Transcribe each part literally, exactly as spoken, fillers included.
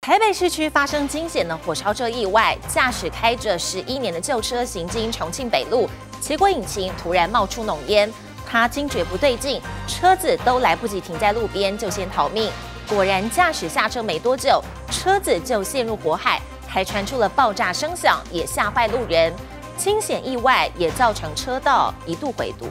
台北市区发生惊险的火烧车意外，驾驶开着十一年的旧车行经重庆北路，结果引擎突然冒出浓烟，他惊觉不对劲，车子都来不及停在路边就先逃命。果然，驾驶下车没多久，车子就陷入火海，还传出了爆炸声响，也吓坏路人。惊险意外也造成车道一度回堵。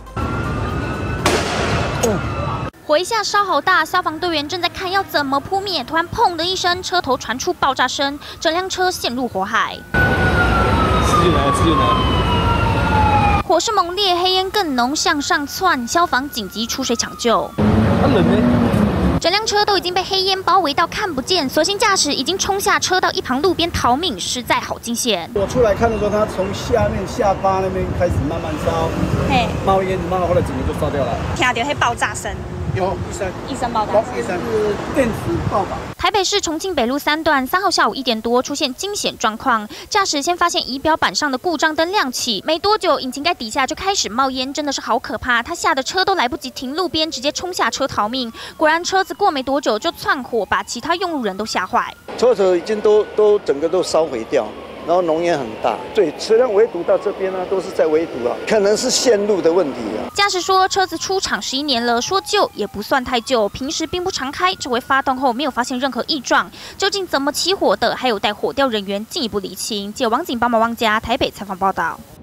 火一下烧好大，消防队员正在看要怎么扑灭，突然砰的一声，车头传出爆炸声，整辆车陷入火海。 司机来，司机来。 火势猛烈，黑烟更浓，向上窜，消防紧急出水抢救。 他人呢？ 整辆车都已经被黑烟包围到看不见，所幸驾驶已经冲下车到一旁路边逃命，实在好惊险。 我出来看的时候，他从下面下巴那边开始慢慢烧， 嘿， 冒烟，慢慢后来整个就烧掉了。 听到迄爆炸声。 有一声一声爆炸， 一声是电磁爆炸。 台北市重庆北路三段三号下午一点多出现惊险状况，驾驶先发现仪表板上的故障灯亮起，没多久引擎盖底下就开始冒烟，真的是好可怕。他吓得车都来不及停路边，直接冲下车逃命。果然车子过没多久就窜火，把其他用路人都吓坏。 车子已经都都整个都烧毁掉。 然后浓烟很大，对，车辆围堵到这边呢、啊，都是在围堵啊，可能是线路的问题啊。 驾驶说，车子出厂十一年了，说旧也不算太旧，平时并不常开，这回发动后没有发现任何异状，究竟怎么起火的，还有待火调人员进一步厘清。记者王景帮忙汪家台北采访报道。